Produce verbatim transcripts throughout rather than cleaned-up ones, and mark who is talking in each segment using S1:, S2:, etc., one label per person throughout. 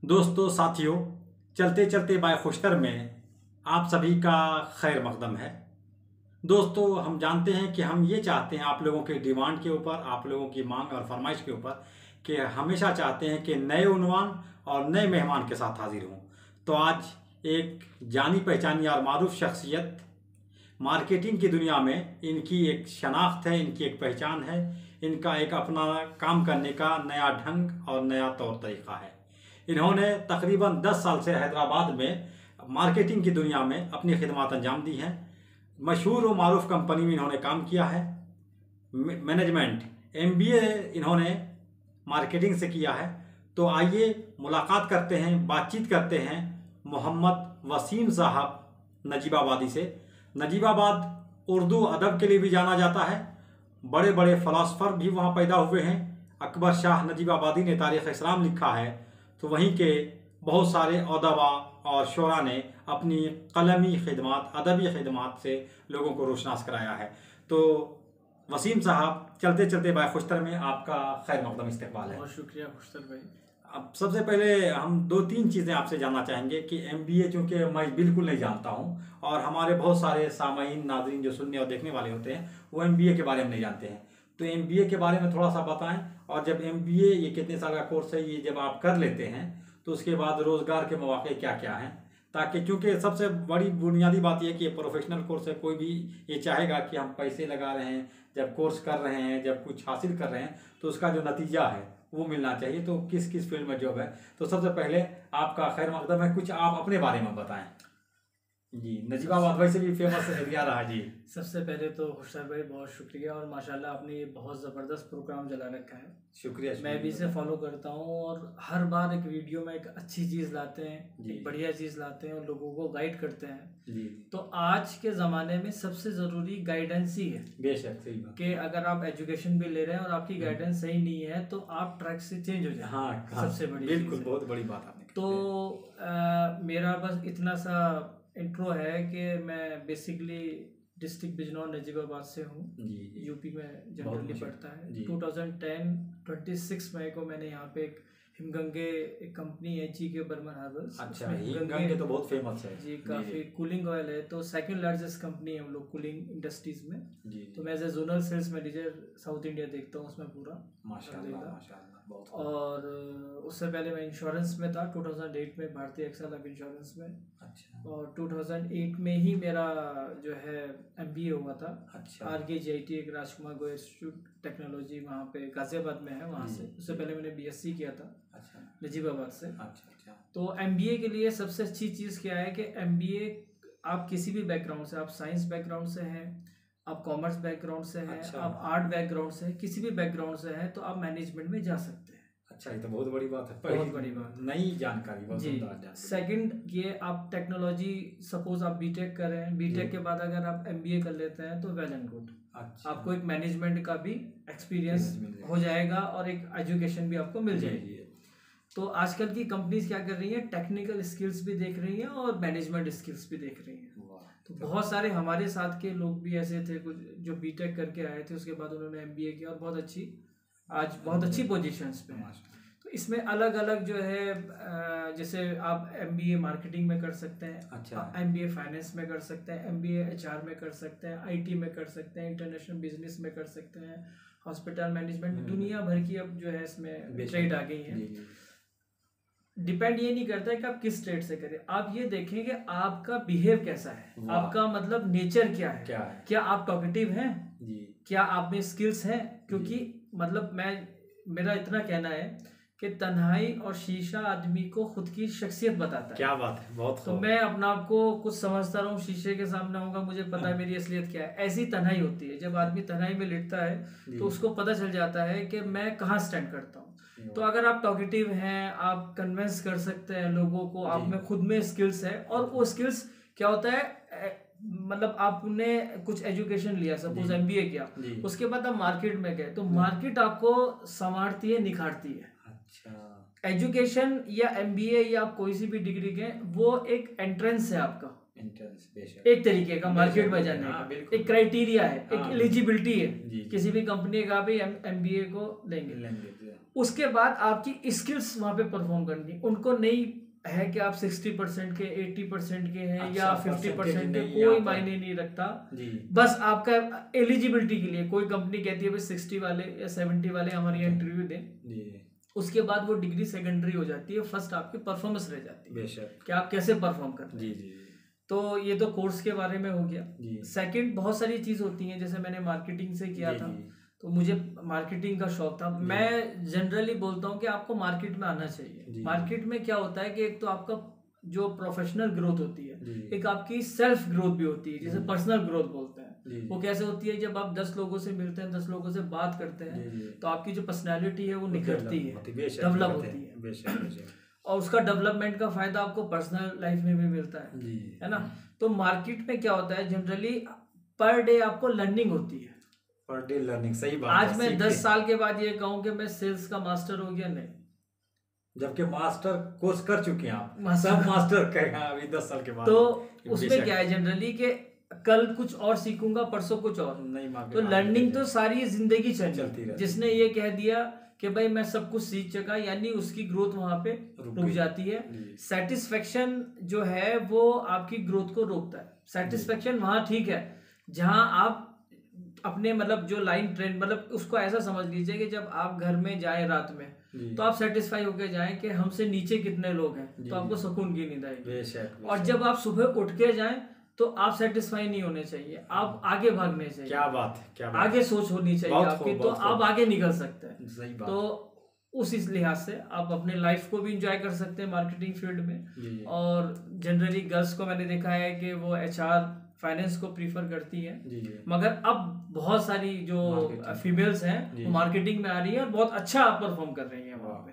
S1: दोस्तों साथियों, चलते चलते बाय खुशतर में आप सभी का खैर मकदम है। दोस्तों, हम जानते हैं कि हम ये चाहते हैं आप लोगों के डिमांड के ऊपर, आप लोगों की मांग और फरमाइश के ऊपर, कि हमेशा चाहते हैं कि नए उन्वान और नए मेहमान के साथ हाजिर हों। तो आज एक जानी पहचानी और मारूफ शख्सियत, मार्केटिंग की दुनिया में इनकी एक शनाख्त है, इनकी एक पहचान है, इनका एक अपना काम करने का नया ढंग और नया तौर तरीक़ा है। इन्होंने तकरीबन दस साल से हैदराबाद में मार्केटिंग की दुनिया में अपनी खिदमत अंजाम दी हैं। मशहूर व मारूफ कंपनी में इन्होंने काम किया है। मैनेजमेंट एम बी ए इन्होंने मार्केटिंग से किया है। तो आइए मुलाकात करते हैं, बातचीत करते हैं मोहम्मद वसीम साहब नजीबाबादी से। नजीबाबाद उर्दू अदब के लिए भी जाना जाता है। बड़े बड़े फ़िलासफ़र भी वहाँ पैदा हुए हैं। अकबर शाह नजीबाबादी ने तारीख़ इस्लाम लिखा है, तो वहीं के बहुत सारे अदबा और शोरा ने अपनी कलमी खिदमत, अदबी खिदमत से लोगों को रोशनास कराया है। तो वसीम साहब, चलते चलते बाय खुशतर में आपका खैर मकदम इस्तकबाल है।
S2: बहुत शुक्रिया खुशतर भाई।
S1: अब सबसे पहले हम दो तीन चीज़ें आपसे जानना चाहेंगे कि एम बी ए, चूँकि मैं बिल्कुल नहीं जानता हूँ और हमारे बहुत सारे सामाईन नाज़रीन जो सुनने और देखने वाले होते हैं वो एम बी ए के बारे में नहीं जानते हैं। तो एम बी ए के बारे में थोड़ा सा बताएं। और जब एम बी ए, ये कितने साल का कोर्स है, ये जब आप कर लेते हैं तो उसके बाद रोज़गार के मौके क्या क्या हैं, ताकि चूँकि सबसे बड़ी बुनियादी बात यह है कि ये प्रोफेशनल कोर्स है। कोई भी ये चाहेगा कि हम पैसे लगा रहे हैं, जब कोर्स कर रहे हैं, जब कुछ हासिल कर रहे हैं, तो उसका जो नतीजा है वो मिलना चाहिए। तो किस किस फील्ड में जॉब है, तो सबसे पहले आपका खैर मकदम है, कुछ आप अपने बारे में बताएं। जी, नजीबाबाद वैसे भी फेमस एरिया रहा जी।
S2: सबसे पहले तो खुशतर भाई बहुत शुक्रिया, और माशाल्लाह आपने ये बहुत ज़बरदस्त प्रोग्राम चला रखा है।
S1: शुक्रिया।
S2: मैं भी इसे फॉलो करता हूँ और हर बार एक वीडियो में एक अच्छी चीज़ लाते हैं, एक बढ़िया चीज़ लाते हैं और लोगों को गाइड करते हैं
S1: जी।
S2: तो आज के ज़माने में सबसे ज़रूरी गाइडेंस ही है।
S1: बेशक सही बात
S2: कि अगर आप एजुकेशन भी ले रहे हैं और आपकी गाइडेंस सही नहीं है तो आप ट्रैक से चेंज हो जाए।
S1: हाँ,
S2: सबसे बड़ी
S1: बिल्कुल बहुत बड़ी बात आपने।
S2: तो आ, मेरा बस इतना सा इंट्रो है कि मैं बेसिकली डिस्ट्रिक्ट बिजनौर नजीबाबाद से हूँ, यूपी में जनरली पड़ता है। टू थाउजेंड टेन छब्बीस मई को मैंने यहाँ पे एक हिमगंगे एक कंपनी है जी के बर्मन हार्बर्स।
S1: अच्छा, हिमगंगे तो बहुत फेमस है
S2: जी, काफ़ी कूलिंग ऑयल है। तो सेकंड लार्जेस्ट कंपनी है हम लोग कूलिंग इंडस्ट्रीज में जी। तो मैं as a zonal sales manager south India देखता हूँ उसमें पूरा।
S1: माशाल्लाह माशाल्लाह।
S2: और उससे पहले मैं इंश्योरेंस में था, टू थाउजेंड एट में भारतीय एक्सा लाइफ इंश्योरेंस में।
S1: अच्छा। और
S2: टू थाउजेंड एट में ही मेरा जो है एम बी ए हुआ था।
S1: अच्छा। आर
S2: के जी आई टी, एक राजकुमार गोयल इंस्टीट्यूट टेक्नोलॉजी वहाँ पे गाजियाबाद में है, वहाँ से। उससे पहले मैंने बी एस सी किया था।
S1: अच्छा।
S2: नजीबाबाद से।
S1: अच्छा अच्छा।
S2: तो एम बी ए के लिए सबसे अच्छी चीज़ क्या है कि एम बी ए आप किसी भी बैकग्राउंड से, आप साइंस बैकग्राउंड से हैं, आप कॉमर्स बैकग्राउंड से हैं, अच्छा। आप आर्ट बैकग्राउंड से हैं, किसी भी बैकग्राउंड से हैं तो आप मैनेजमेंट में जा सकते हैं।
S1: अच्छा, ये तो बहुत बड़ी बात है,
S2: बहुत बड़ी बात,
S1: नई जानकारी, बहुत
S2: जी। सेकंड, ये आप टेक्नोलॉजी, सपोज आप बीटेक कर रहे हैं, बीटेक के बाद अगर आप एमबीए कर लेते हैं तो वेल एंड गुड। अच्छा। आपको एक मैनेजमेंट का भी एक्सपीरियंस हो जाएगा और एक एजुकेशन भी आपको मिल जाएगी। तो आजकल की कंपनीज क्या कर रही हैं, टेक्निकल स्किल्स भी देख रही हैं और मैनेजमेंट स्किल्स भी देख रही हैं। तो बहुत सारे हमारे साथ के लोग भी ऐसे थे कुछ जो बीटेक करके आए थे, उसके बाद उन्होंने एमबीए किया और बहुत अच्छी, आज बहुत अच्छी पोजीशंस पे हैं। तो इसमें अलग अलग जो है, जैसे आप एमबीए मार्केटिंग में कर सकते हैं, अच्छा, एमबीए फाइनेंस में कर सकते हैं, एमबीए एचआर में कर सकते हैं, आईटी में कर सकते हैं, इंटरनेशनल बिजनेस में कर सकते हैं, हॉस्पिटल मैनेजमेंट, दुनिया भर की अब जो है इसमें ट्रेड आ गई है। डिपेंड ये नहीं करता है कि आप किस स्टेट से करें, आप ये देखें कि आपका बिहेव कैसा है, आपका मतलब नेचर क्या है, क्या है? क्या आप टॉकेटिव हैं जी? क्या आप में स्किल्स हैं? क्योंकि मतलब मैं, मेरा इतना कहना है कि तन्हाई और शीशा आदमी को खुद की शख्सियत बताता है।
S1: क्या बात है, बहुत।
S2: तो मैं अपना आपको कुछ समझता रहूं, शीशे के सामने होगा, मुझे पता है मेरी असलियत क्या है। ऐसी तन्हाई होती है, जब आदमी तन्हाई में लिटता है तो उसको पता चल जाता है कि मैं कहाँ स्टैंड करता हूँ। तो अगर आप टॉकेटिव हैं, आप कन्विंस कर सकते हैं लोगों को, आप में खुद में स्किल्स है, और वो स्किल्स क्या होता है, मतलब आपने कुछ एजुकेशन लिया, सपोज एमबीए किया, उसके बाद आप मार्केट में गए तो मार्केट आपको संवारती है, निखारती है। अच्छा। एजुकेशन या एमबीए या आप कोई सी भी डिग्री के, वो एक एंट्रेंस है आपका, एक तरीके का मार्केट में जाने का एक क्राइटेरिया है, एक एलिजिबिलिटी है, किसी भी कंपनी का भी एमबीए को लेंगे। उसके बाद आपकी स्किल्स वहां पे परफॉर्म करनी, उनको नहीं है कि आप साठ परसेंट के, अस्सी परसेंट के हैं या पचास परसेंट के, कोई मायने नहीं रखता। बस आपका एलिजिबिलिटी के लिए कोई कंपनी कहती है भाई साठ वाले या सत्तर वाले हमारे यहाँ इंटरव्यू दें, उसके बाद वो डिग्री सेकेंडरी हो जाती है, फर्स्ट आपकी परफॉर्मेंस रह जाती है कि आप कैसे परफॉर्म करते हैं। तो ये तो कोर्स के बारे में हो गया। सेकंड, बहुत सारी चीज होती हैं, जैसे मैंने मार्केटिंग से किया था तो मुझे मार्केटिंग का शौक था। मैं जनरली बोलता हूँ कि आपको मार्केट में आना चाहिए। मार्केट में क्या होता है कि एक तो आपका जो प्रोफेशनल ग्रोथ होती है, एक आपकी सेल्फ ग्रोथ भी होती है, जिसे पर्सनल ग्रोथ बोलते हैं। वो कैसे होती है, जब आप दस लोगों से मिलते हैं, दस लोगों से बात करते हैं, तो आपकी जो पर्सनैलिटी है वो निखरती है, डेवलप होती है, और उसका डेवलपमेंट का फायदा आपको पर्सनल लाइफ में भी मिलता है, है ना। तो मार्केट में क्या होता है, जनरली पर डे आपको लर्निंग होती है,
S1: पर डे लर्निंग। सही बात।
S2: आज मैं दस साल के बाद ये कहूँ कि मैं सेल्स का मास्टर हो गया, नहीं,
S1: जबकि मास्टर कोर्स कर चुके हैं आप, सब मास्टर कहेंगे अभी दस साल के बाद।
S2: तो उसमें क्या है जनरली कि कल कुछ और सीखूंगा, परसों कुछ और नहीं। तो लर्निंग तो सारी जिंदगी चलती है। जिसने ये कह दिया कि भाई मैं सब कुछ सीख चुका, यानी उसकी ग्रोथ वहां पे रुक जाती है। सेटिस्फेक्शन जो है वो आपकी ग्रोथ को रोकता है। सेटिस्फेक्शन वहां ठीक है जहां आप अपने मतलब जो लाइन ट्रेंड, मतलब उसको ऐसा समझ लीजिए कि जब आप घर में जाएं रात में तो आप सेटिस्फाई होके जाएं कि हमसे नीचे कितने लोग हैं, तो आपको सुकून की नींद आएगी। और जब आप सुबह उठ के जाएं तो आप सेटिस्फाई नहीं होने चाहिए, आप आगे भागने चाहिए।
S1: क्या बात है, क्या बात।
S2: आगे सोच होनी चाहिए आपकी, तो आप आगे निकल सकते हैं।
S1: सही बात।
S2: तो उस इस लिहाज से आप अपने लाइफ को भी इंजॉय कर सकते हैं मार्केटिंग फील्ड में। और जनरली गर्ल्स को मैंने देखा है कि वो एचआर फाइनेंस को प्रीफर करती है, मगर अब बहुत सारी जो फीमेल्स हैं वो मार्केटिंग में आ रही है और बहुत अच्छा परफॉर्म कर रही हैं वहाँ पे।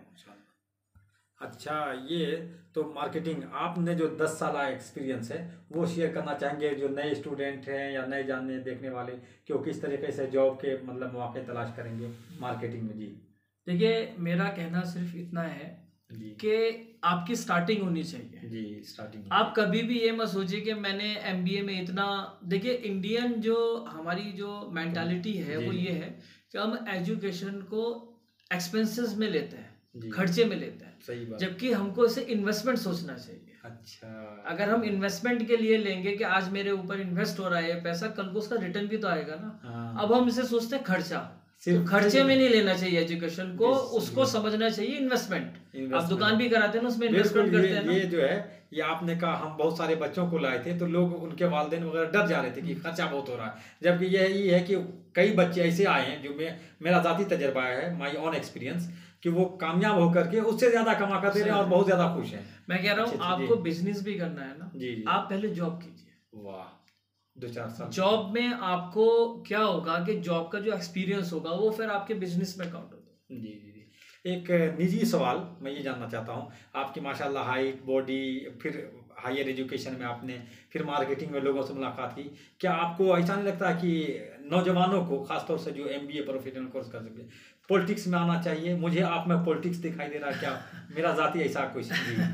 S1: अच्छा, ये तो मार्केटिंग, आपने जो दस साल एक्सपीरियंस है वो शेयर करना चाहेंगे जो नए स्टूडेंट हैं या नए जानने देखने वाले, कि वो किस तरीके से जॉब के मतलब मौके तलाश करेंगे मार्केटिंग में? जी
S2: देखिए, मेरा कहना सिर्फ इतना है कि आपकी स्टार्टिंग होनी चाहिए।
S1: जी, स्टार्टिंग।
S2: आप कभी भी ये मत सोचिए कि मैंने एमबीए में इतना, देखिए इंडियन जो हमारी जो मेंटालिटी है वो ये है कि हम एजुकेशन को एक्सपेंसेस में लेते हैं, खर्चे में लेते हैं।
S1: सही बात।
S2: जबकि हमको इसे इन्वेस्टमेंट सोचना चाहिए।
S1: अच्छा,
S2: अगर हम इन्वेस्टमेंट के लिए लेंगे कि आज मेरे ऊपर इन्वेस्ट हो रहा है पैसा, कल को उसका रिटर्न भी तो आएगा ना। अब हम इसे सोचते हैं खर्चा, सिर्फ खर्चे में नहीं लेना चाहिए एजुकेशन को, उसको समझना चाहिए इन्वेस्टमेंट। आप दुकान भी कराते हैं ना, उसमें इन्वेस्टमेंट करते हैं ना।
S1: ये जो है, ये आपने कहा हम बहुत सारे बच्चों को लाए थे तो लोग, उनके वालिदैन वगैरह डर जा रहे थे कि खर्चा बहुत हो रहा है, जबकि यही है कि कई बच्चे ऐसे आए हैं जो मैं, मेरा जाती तजर्बा है, माई ऑन एक्सपीरियंस, कि वो कामयाब होकर के उससे ज्यादा कमा कर दे रहे हैं और बहुत ज्यादा खुश हैं।
S2: मैं कह रहा हूँ आपको बिजनेस भी करना है ना, जी, जी। आप पहले जॉब कीजिए।
S1: वाह, दो चार साल
S2: जॉब में आपको क्या होगा कि जॉब का जो एक्सपीरियंस होगा वो फिर आपके बिजनेस में काउंट होगा।
S1: जी जी जी। एक निजी सवाल मैं ये जानना चाहता हूँ, आपकी माशाल्लाह हाइट, बॉडी, फिर हायर एजुकेशन में आपने, फिर मार्केटिंग में लोगों से मुलाकात की, क्या आपको ऐसा नहीं लगता कि नौजवानों को, खासतौर से जो एमबीए प्रोफेशनल कोर्स कर सके, पॉलिटिक्स में आना चाहिए? मुझे आप में पॉलिटिक्स दिखाई दे रहा है, क्या मेरा जाती ऐसा कुछ?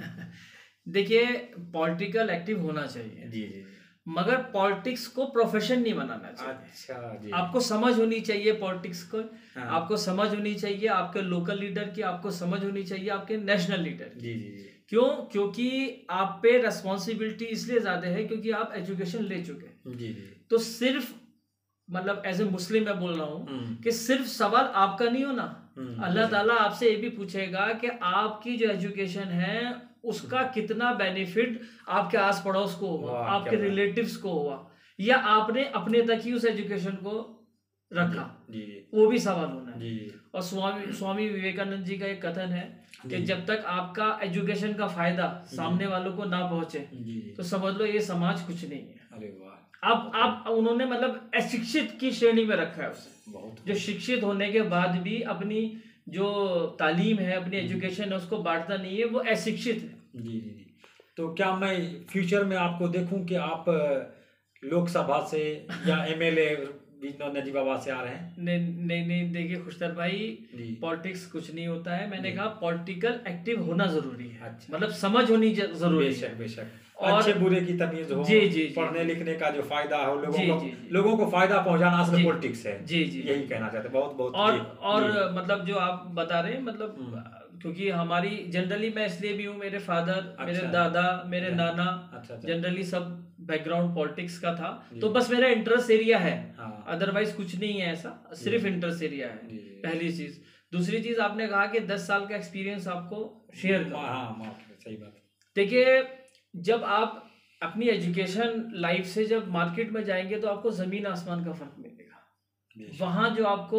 S2: देखिए, पॉलिटिकल एक्टिव होना चाहिए, जी जी, मगर पॉलिटिक्स को प्रोफेशन नहीं बनाना चाहिए।
S1: अच्छा जी।
S2: आपको समझ होनी चाहिए पॉलिटिक्स को, हाँ। आपको समझ होनी चाहिए आपके लोकल लीडर की, आपको समझ होनी चाहिए आपके नेशनल लीडर की। जी जी। क्यों? क्योंकि आप पे रेस्पॉन्सिबिलिटी इसलिए ज्यादा है क्योंकि आप एजुकेशन ले चुके हैं। जी जी। तो सिर्फ मतलब एज ए मुस्लिम मैं बोल रहा हूँ कि सिर्फ सवाल आपका नहीं होना, अल्लाह ताला आपसे ये भी पूछेगा कि आपकी जो एजुकेशन है उसका कितना बेनिफिट आपके आस पड़ोस को हुआ, आपके रिलेटिव्स को हुआ, या आपने अपने तक ही उस एजुकेशन को रखा, जी, जी, वो भी सवाल होना है। जी, और स्वामी स्वामी विवेकानंद जी का एक कथन है कि जब तक आपका एजुकेशन का फायदा सामने वालों को ना पहुंचे तो समझ लो ये समाज कुछ नहीं है। अरे वाह। अब आप उन्होंने मतलब अशिक्षित की श्रेणी में रखा है उसे, जो शिक्षित होने के बाद भी अपनी जो तालीम है, अपनी एजुकेशन है, उसको बांटता नहीं है, वो अशिक्षित है। जी जी जी।
S1: तो क्या मैं फ्यूचर में आपको देखूं कि आप लोकसभा से या एमएलए बीच में नजीब आबाद से आ रहे हैं।
S2: नहीं नहीं नहीं देखिए खुशतर भाई, पॉलिटिक्स कुछ नहीं होता है। मैंने कहा पॉलिटिकल एक्टिव होना जरूरी है। अच्छा। मतलब समझ होनी जरूरी है।
S1: बेशक बेशक, और अच्छे बुरे की तमीज हो, जी जी, पढ़ने लिखने का जो फायदा हो, लोगों जी, को जी, जी, लोगों को फायदा पहुंचाना असल पॉलिटिक्स है। जी जी, यही कहना चाहते हैं। बहुत बहुत
S2: और और मतलब जो आप बता रहे हैं, मतलब क्योंकि हमारी जनरली, मैं इसलिए भी हूँ, मेरे फादर, अच्छा, मेरे दादा, मेरे नाना, अच्छा, जनरली सब बैकग्राउंड पॉलिटिक्स का था, तो बस मेरा इंटरेस्ट एरिया है, अदरवाइज कुछ नहीं है ऐसा, सिर्फ इंटरेस्ट एरिया है। पहली चीज। दूसरी चीज, आपने कहा कि दस साल का एक्सपीरियंस आपको शेयर करो।
S1: सही बात।
S2: देखिए, जब आप अपनी एजुकेशन लाइफ से जब मार्केट में जाएंगे तो आपको जमीन आसमान का फर्क मिलेगा। वहां जो आपको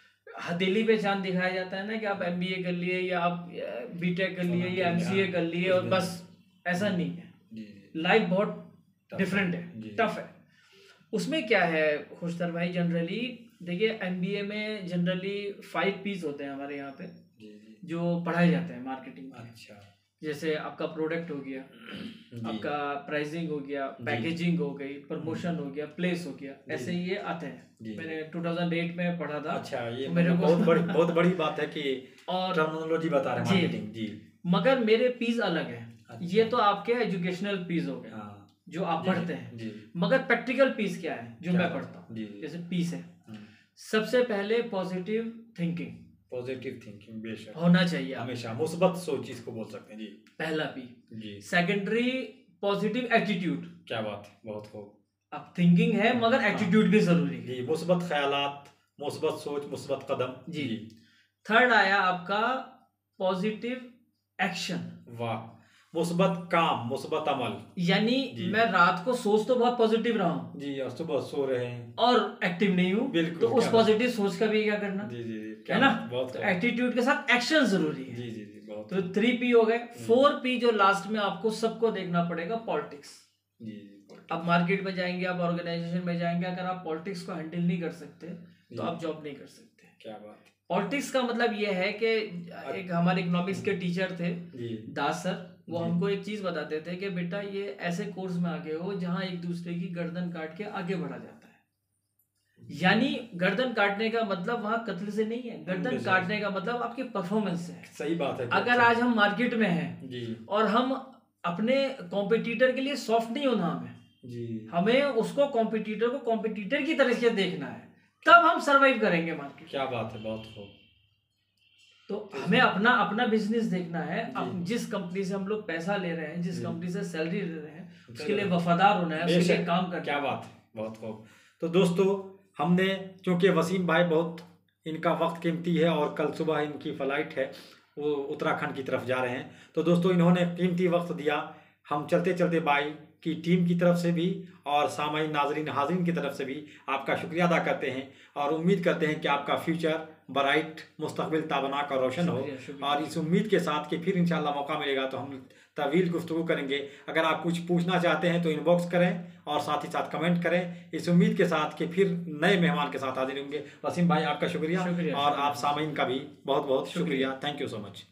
S2: हथेली पे चांद दिखाया जाता है ना कि आप एमबीए कर लिए या आप बीटेक कर लिए या एमसीए कर लिए और बस, ऐसा नहीं है। लाइफ बहुत डिफरेंट है, टफ है। उसमें क्या है खुशतर भाई, जनरली देखिए एमबीए में जनरली फाइव पीस होते हैं हमारे यहाँ पे जो पढ़ाए जाते हैं मार्केटिंग। अच्छा। जैसे आपका प्रोडक्ट हो गया, आपका प्राइसिंग हो गया, पैकेजिंग हो गई, प्रमोशन हो गया, प्लेस हो गया, ऐसे ये आते हैं। मैंने दो हज़ार आठ में पढ़ा था।
S1: अच्छा, ये तो मेरे को बहुत बड़ी बहुत बड़ी बात है कि और टर्मिनोलॉजी बता रहे हैं मार्केटिंग जी।
S2: मगर मेरे पीस अलग है। अच्छा। ये तो आपके एजुकेशनल पीस हो गए जो आप पढ़ते हैं, मगर प्रैक्टिकल पीस क्या है जो मैं पढ़ता हूँ। जैसे पीस है, सबसे पहले पॉजिटिव थिंकिंग।
S1: पॉजिटिव थिंकिंग बेशक
S2: होना चाहिए,
S1: हमेशा मुस्बत सोच इसको बोल सकते हैं जी।
S2: पहला P G. Secondary positive attitude.
S1: क्या बात है, बहुत खूब।
S2: अब थिंकिंग है मगर एटीट्यूड भी जरूरी है
S1: जी। मुस्बत ख्यालात, मुस्बत सोच, मुस्बत कदम जी।
S2: थर्ड आया आपका पॉजिटिव एक्शन। वाह।
S1: मुस्बत काम, मुस्बत अमल।
S2: यानी मैं रात को सोच तो बहुत पॉजिटिव रहा हूँ
S1: जी, और सुबह सो रहे हैं
S2: और एक्टिव नहीं हूँ, बिल्कुल। तो उस पॉजिटिव सोच का भी क्या करना जी जी, है ना। बहुत तो एटीट्यूड के साथ एक्शन जरूरी है जी जी जी। बहुत तो थ्री पी हो गए। फोर पी जो लास्ट में आपको सबको देखना पड़ेगा, पॉलिटिक्स जी। आप मार्केट में जाएंगे, आप ऑर्गेनाइजेशन में जाएंगे, अगर आप पॉलिटिक्स को हैंडल नहीं कर सकते तो आप जॉब नहीं कर सकते।
S1: क्या बात।
S2: पॉलिटिक्स का मतलब ये है कि एक हमारे इकोनॉमिक्स के टीचर थे दास सर, वो हमको एक चीज बताते थे कि बेटा ये ऐसे कोर्स में आगे हो जहां एक दूसरे की गर्दन काट के आगे बढ़ा जाता है। यानी गर्दन काटने का मतलब वहां कत्ल से नहीं है, गर्दन काटने का मतलब आपकी परफॉर्मेंस से है।
S1: सही बात है।
S2: अगर आज हम मार्केट में हैं और हम अपने कॉम्पिटिटर के लिए सॉफ्ट नहीं होना, हमें जी, हमें उसको कॉम्पिटिटर को कॉम्पिटिटर की तरह से देखना है, तब हम सरवाइव करेंगे मार्केट।
S1: क्या बात है, बहुत खूब।
S2: तो हमें अपना अपना बिजनेस देखना है। अब जिस कंपनी से हम लोग पैसा ले रहे हैं, जिस कंपनी से सैलरी ले रहे हैं, उसके लिए वफादार होना है, उसके लिए काम करना।
S1: क्या बात है, बहुत खूब। तो दोस्तों, हमने चूंकि वसीम भाई बहुत, इनका वक्त कीमती है और कल सुबह इनकी फ्लाइट है, वो उत्तराखंड की तरफ जा रहे हैं। तो दोस्तों, इन्होंने कीमती वक्त दिया। हम चलते चलते भाई की टीम की तरफ से भी और सामाईन नाजरीन हाज़रीन की तरफ से भी आपका शुक्रिया अदा करते हैं और उम्मीद करते हैं कि आपका फ्यूचर ब्राइट, मुस्तकबिल ताबनाक और रोशन हो। और इस उम्मीद के साथ कि फिर इंशाल्लाह मौका मिलेगा तो हम तवील गुफ्तगू करेंगे। अगर आप कुछ पूछना चाहते हैं तो इनबॉक्स करें और साथ ही साथ कमेंट करें, इस उम्मीद के साथ कि फिर नए मेहमान के साथ हाजिर होंगे। वसीम भाई, आपका शुक्रिया, शुक्रिया और शुक्रिया। आप सामाईन का भी बहुत बहुत शुक्रिया। Thank you so much.